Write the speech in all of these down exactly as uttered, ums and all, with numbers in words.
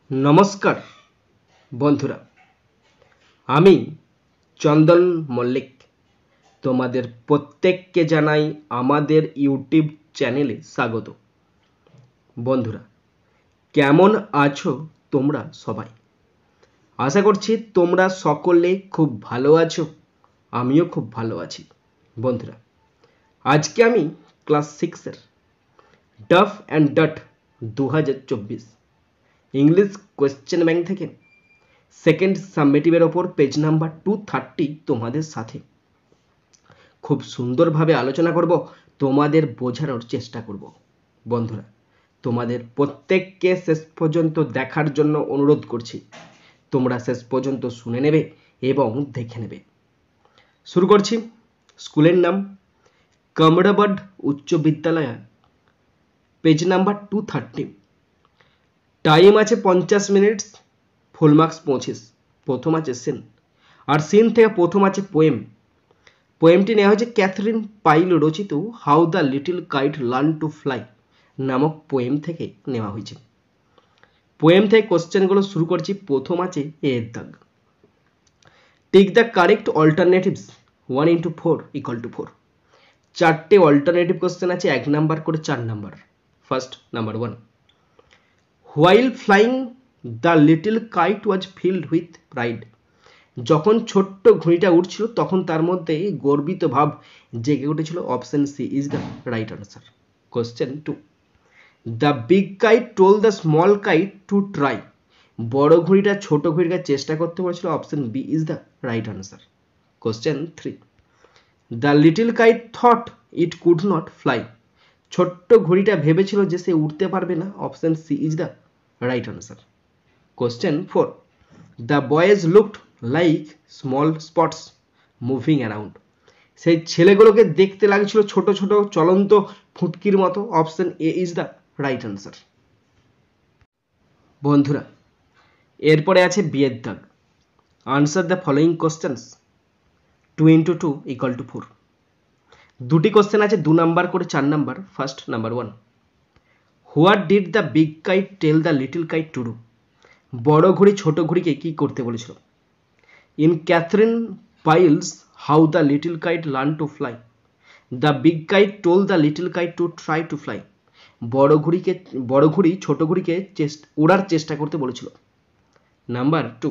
नमस्कार बंधुरा आमी चंदन मल्लिक तोमादेर प्रत्येकके जानाई आमादेर यूट्यूब चैनेले स्वागत। बंधुरा केमन आछो तोमरा सबाई? आशा करछि तोमरा सकले खूब भालो आछो, आमिओ खूब भालो आछि। बंधुरा आजके आमी क्लास सिक्सर डफ एंड डट दो हज़ार चौबीस इंग्लिश कोश्चेन बैंक থেকে সেকেন্ড সাবমিটিভের ওপর পেজ নাম্বার দুশো তিরিশ তোমাদের সাথে খুব সুন্দরভাবে আলোচনা করব, তোমাদের বোঝানোর চেষ্টা করব। বন্ধুরা তোমাদের প্রত্যেককে শেষ পর্যন্ত দেখার জন্য অনুরোধ করছি, তোমরা শেষ পর্যন্ত শুনে নেবে এবং দেখে নেবে। শুরু করছি। স্কুলের নাম কামরাবাদ উচ্চ বিদ্যালয়, পেজ নাম্বার দুশো তিরিশ। टाइम आछे पचास मिनट, फुल मार्क्स पचिस। प्रथम आछे सीन और सीन थेके प्रथम आछे पोएम। पोएमटी नेওয়া হয়েছে ক্যাথরিন পাইল রচিত how the little kite learn to fly নামক পোয়েম থেকে নেওয়া হয়েছে। পোয়েম থেকে কোশ্চেনগুলো শুরু করছি। প্রথম আছে এর দাগ। Take the correct alternatives one into four equal to four. চারটে অল্টারনেটিভ কোশ্চেন আছে, এক নাম্বার করে চার number. First number one, While flying the little kite was filled with pride. যখন ছোট্ট ঘুড়িটা উড়ছিল তখন তার মধ্যে গর্বিত ভাব জেগে উঠেছিল। Option C is the right answer. Question two, the big kite told the small kite to try. বড় ঘুড়িটা ছোট ঘুড়িকে চেষ্টা করতে বলেছিল। Option B is the right answer. Question three, the little kite thought it could not fly. ছোট্ট ঘুড়িটা ভেবেছিল যে সে উড়তে পারবে না। Option C is the right answer. Question four, the boys looked like small spots moving around. সেই ছেলেগুলোকে দেখতে লাগছিল ছোট ছোট চলন্ত ফুটকির মতো। Option A is the right answer. বন্ধুরা এরপরে আছে বিয়ের দাগ। Answer the following questions. Two into two equal to four. দুটি কোশ্চেন আছে, দু নাম্বার করে চার number. First number one, what did the big kite tell the little kite to do. বড় ঘুড়ি ছোট ঘুড়িকে কি করতে বলেছিল? In Katherine Pyle's how the little kite learn to fly, the big kite told the little kite to try to fly. বড় ঘুড়িকে বড় ঘুড়ি ছোট ঘুড়িকে চেষ্টা ওড়ার চেষ্টা করতে বলেছিল। Number two,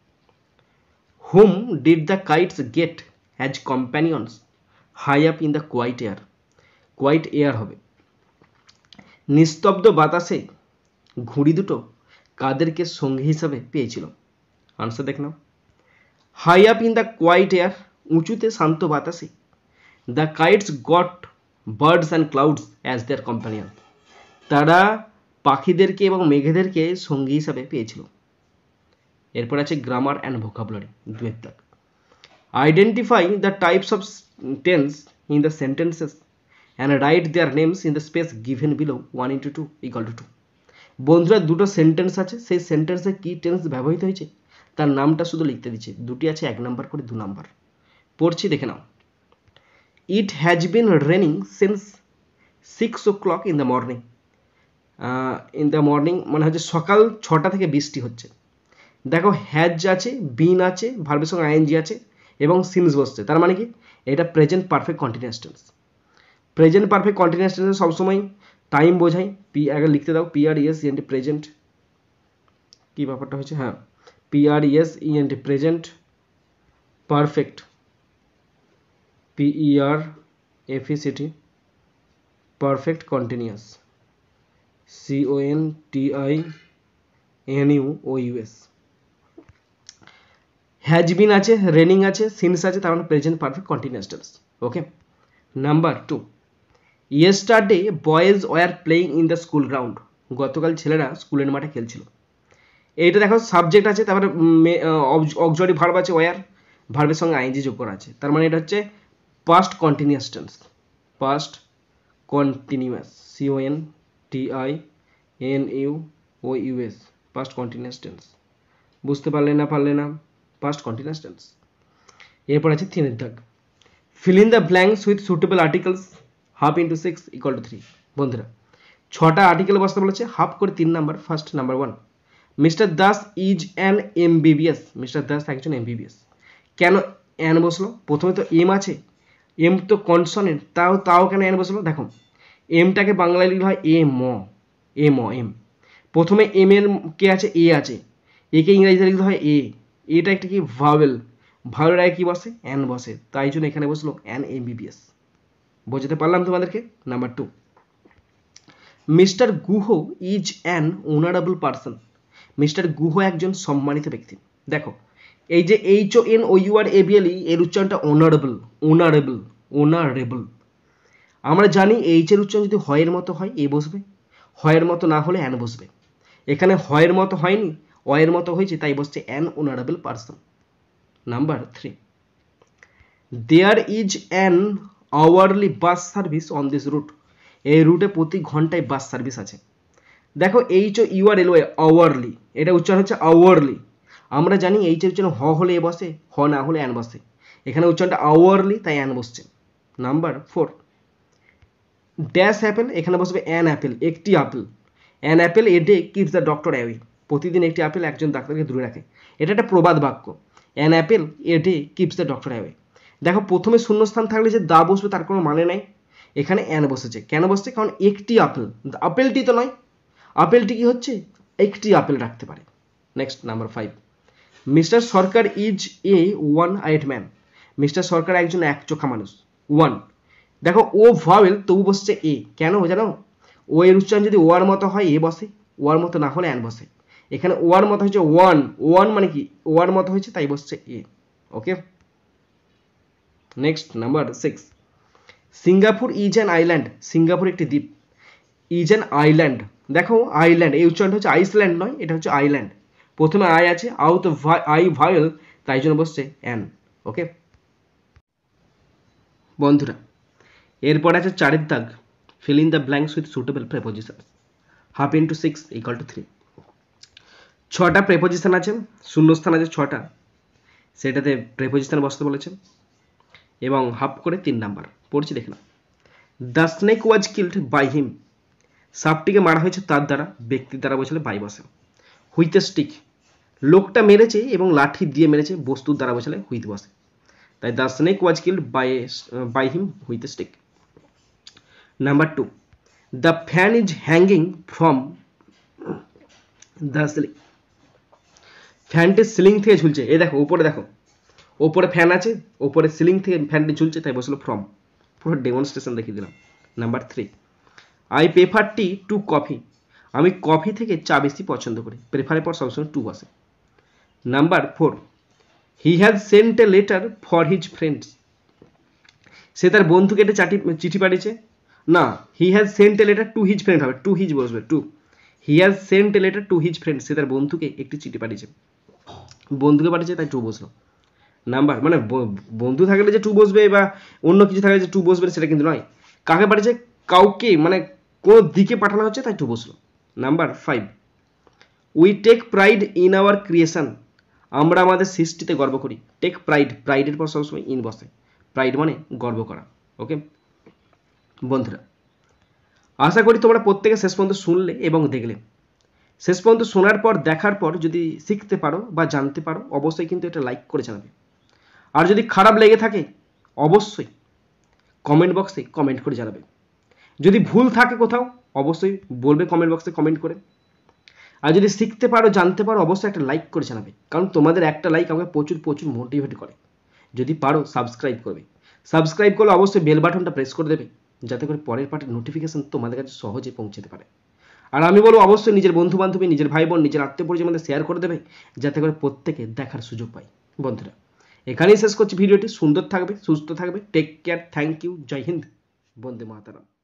whom did the kites get as companions high up in the quiet air. Quiet air হবে। নিস্তব্ধ বাতাসে ঘুড়ি দুটো কাদেরকে সঙ্গী হিসাবে পেয়েছিল? আনসার দেখ নাও। High up in the quiet air, উঁচুতে শান্ত বাতাসে। The kites got birds and clouds as their companion. তারা পাখিদেরকে এবং মেঘেদেরকে সঙ্গী হিসাবে পেয়েছিল। এরপর আছে গ্রামার অ্যান্ড ভোকাবুলারি, দুয়ের দাগ। Identify the types of tense in the sentences and write their names in the space given below one into two equal to two. বন্ধুরা দুটো সেন্টেন্স আছে, সেই সেন্টেন্সে কি টেন্স ব্যবহৃত হয়েছে তার নামটা শুধু লিখতে দিচ্ছে। দুটি আছে, এক নাম্বার করে দু নাম্বার। পড়ছি, দেখে নাও। It has been raining since six o'clock in the morning. In the morning মানে হচ্ছে সকাল ছটা থেকে বৃষ্টি হচ্ছে। দেখো হ্যাজ আছে, বিন আছে, ভার্বের সঙ্গে আইএনজি আছে এবং সিন্স বসছে। তার মানে কি এটা present perfect continuous tense. Present perfect continuous টেন্সে সবসময় টাইম বোঝাই। পি আগে লিখতে দাও, P R E S E N T present. কি ব্যাপারটা হচ্ছে? হ্যাঁ, P R E S E N T present perfect, P E R F E C T perfect continuous, C O N T I N U O U S. Has been আছে, raining আছে, since আছে, তার মানে present perfect continuous tense. Okay. Number two, yesterday boys were playing in the school ground. গতকাল ছেলেরা স্কুলের মাঠে খেলছিল। এইটা দেখো সাবজেক্ট আছে, তারপরে অক্সিলারি ভার্ব আছে ওয়ার, ভার্বের সঙ্গে আইএনজি যোগ করা আছে। তার মানে এটা হচ্ছে past continuous tense. Past continuous, C O N T I N U O U S, past continuous tense. বুঝতে পারলে না পারলে না, পাস্ট কন্টিনিউয়াস টেন্স। এরপর আছে তিনের দাগ। fill in the blanks with suitable articles half into six equal to three. বন্ধুরা ছটা আর্টিকেল বসতে বলেছে, হাফ করে তিন নাম্বার। First number one, mister Das is an MBBS, mister Das একজন এমবিবিএস। কেন অ্যান বসলো? প্রথমে তো এম আছে, এম তো কনসনেন্ট, তাও তাও কেন অ্যান বসলো? দেখো এমটাকে বাংলায় লিখলে হয় এ ম, এ ম এম। প্রথমে এম এর কে আছে? এ আছে, একে ইংরেজিতে লিখতে হয় এ, এটা একটা কি ভাওয়েল, ভাওয়েলের আগে কি বসে? অ্যান বসে, তাই জন্য এখানে বসলো অ্যান এমবিবিএস। বোঝাতে পারলাম তোমাদেরকে? Number two, mister Guha is an honourable person, mister Guha একজন সম্মানিত ব্যক্তি। দেখো এই যে H O N O U R A B L E, এর উচ্চারণটা অনারেবল, অনারেবল, অনারেবল। আমরা জানি এইচ এর উচ্চারণ যদি হয়ের মতো হয় এ বসবে, হয়ের মতো না হলে অ্যান বসবে। এখানে হয়ের মতো হয়নি, অয়ের মতো হয়েছে, তাই বসছে an honourable person. Number three, there is an hourly bus service on this route, এই রুটে প্রতি ঘন্টায় বাস সার্ভিস আছে। দেখো H O U R L Y, hourly, এটা উচ্চারণ হচ্ছে আওয়ারলি। আমরা জানি এইচ এর উচ্চারণ হ হলে এ বসে, হ না হলে অ্যান বসে, এখানে উচ্চারণটা আওয়ারলি, তাই অ্যান বসছে। নাম্বার ফোর, ড্যাশ অ্যাপেল, এখানে বসবে অ্যান অ্যাপেল, একটি আপেল। An apple a day keeps the doctor away, প্রতিদিন একটি আপেল একজন ডাক্তারকে দূরে রাখে। এটা একটা প্রবাদ বাক্য, an apple a day keeps the doctor away. দেখো প্রথমে শূন্যস্থান থাকলে যে দা বসবে তার কোনো মানে নাই, এখানে অ্যান বসেছে। কেন বসছে? কারণ একটি আপেল, আপেলটি তো নয়, আপেলটি কি হচ্ছে? একটি আপেল রাখতে পারে। Next number five, mister Sarkar is a one eyed man, mister Sarkar একজন এক চোখা মানুষ। ওয়ান, দেখো ও ভাওয়েল তবু বসছে এ, কেন জানো? ও এর উচ্চারণ যদি ওয়ার মতো হয় এ বসে, ওয়ার মতো না হলে অ্যান বসে। এখানে ওয়ার মতো হচ্ছে ওয়ান, ওয়ান মানে কি ওয়ার মতো হয়েছে, তাই বসছে A. Okay, next number six, Singapore is an island, Singapore একটি দ্বীপ। ইজ অ্যান আইল্যান্ড, দেখো আইল্যান্ড এই উচ্চারণটা হচ্ছে আইসল্যান্ড নয়, এটা হচ্ছে আইল্যান্ড। প্রথমে আই আছে, আউ তো আই ভাওয়েল, তাই জন্য বসছে অ্যান। ওকে বন্ধুরা, এরপর আছে চারের দাগ, fill in the blanks with suitable prepositions, half into six equal to three. ছটা প্রেপোজিশন আছে, শূন্যস্থান আছে ছটা, সেটাতে প্রেপোজিশন বসতে বলেছে, এবং হাফ করে তিন নাম্বার পড়ছি, দেখে না। The snake was killed by him, সাপটিকে মারা হয়েছে তার দ্বারা, ব্যক্তির দ্বারা বসলে বাই বসে। হুইথ এ স্টিক, লোকটা মেরেছে এবং লাঠি দিয়ে মেরেছে, বস্তুর দ্বারা বসলে হুইথ বসে, তাই the snake was killed by by him with a stick. Number two, the fan is hanging from the ceiling, ফ্যানটি সিলিং থেকে ঝুলছে। এই দেখো উপরে, দেখো ওপরে ফ্যান আছে, ওপরে সিলিং থেকে ফ্যানটি ঝুলছে, তাই বসলো ফ্রম। পুরো ডেমনস্ট্রেশন দেখিয়ে দিলাম। Number three, I prefer tea to coffee, আমি কফি থেকে চা বেশি পছন্দ করি, প্রেফারের পর সবসময় টু বসে। Number four, he has sent a letter for his friends, সে তার বন্ধুকে একটা চাটি চিঠি পাঠিয়েছে, না he has sent a letter to his friend হবে, টু হিজ বসবে, to. He has sent a letter to his friend, সে তার বন্ধুকে একটি চিঠি পাঠিয়েছে, বন্ধুকে পাঠিয়েছে তাই টু বসলো। নাম্বার মানে বন্ধু থাকলে যে টু বসবে বা অন্য কিছু থাকলে যে টু বসবে সেটা কিন্তু নয়, কাকে পাঠিয়েছে? কাউকে, মানে কোন দিকে পাঠানো হচ্ছে, তাই টু বসলো। Number five, we take pride in our creation, আমরা আমাদের সৃষ্টিতে গর্ব করি। টেক প্রাইড, প্রাইডের পর সবসময় ইন বসে, প্রাইড মানে গর্ব করা। ওকে বন্ধুরা, আশা করি তোমরা প্রত্যেকে শেষ পর্যন্ত শুনলে এবং দেখলে। শেষ পর্যন্ত শোনার পর দেখার পর যদি শিখতে পারো বা জানতে পারো, অবশ্যই কিন্তু এটা লাইক করে জানাবে। আর যদি খারাপ লেগে থাকে অবশ্যই কমেন্ট বক্সে কমেন্ট করে জানাবে। যদি ভুল থাকে কোথাও অবশ্যই বলবে কমেন্ট বক্সে কমেন্ট করে। আর যদি শিখতে পারো জানতে পারো অবশ্যই একটা লাইক করে জানাবে, কারণ তোমাদের একটা লাইক আমাকে প্রচুর প্রচুর মোটিভেট করে। যদি পারো সাবস্ক্রাইব করবে, সাবস্ক্রাইব করলে অবশ্যই বেল বাটনটা প্রেস করে দেবে, যাতে করে পরের পার্টের নোটিফিকেশন তোমাদের কাছে সহজে পৌঁছতে পারে। আর আমি বলবো অবশ্যই নিজের বন্ধু বান্ধবী, নিজের ভাই বোন, নিজের আত্মীয় পরিজনের মধ্যে শেয়ার করে দেবে, যাতে করে প্রত্যেকে দেখার সুযোগ পায়। বন্ধুরা এখানেই শেষ করছি ভিডিওটি। সুন্দর থাকবে, সুস্থ থাকবে, take care, thank you, Jai Hind, Vande Mataram.